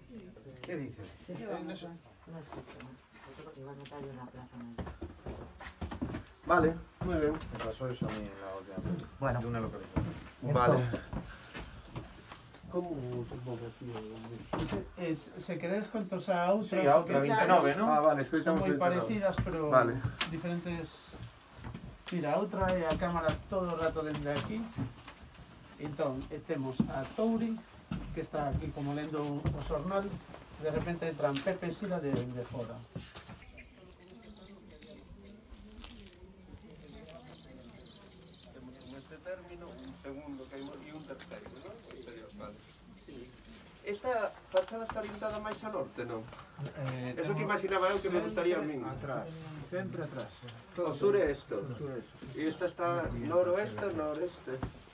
¿Qué dices? Sí, no sé, igual me cayó una plaza. Vale, muy bien. Me pasó eso a mí en la última. Bueno. De una localización. Vale. Como supongo así? Se queréis contos a outra? Sí, a outra, 29, non? Ah, vale, Son escoitamos moi 29. parecidas, pero Vale. diferentes. Mira, a outra é a cámara todo o rato dende aquí. Entón, temos a Touri, que está aquí como lendo o xornal. De repente entran Pepe e Sira de fora. Temos este término, un segundo que e un terceiro, non? Exterior, vale. Sí. Esta fachada está orientada máis ao norte, non? Eso que imaginaba eu que me gustaría a min. Atrás. Sempre atrás. O sur é isto. E esta está noroeste, noreste.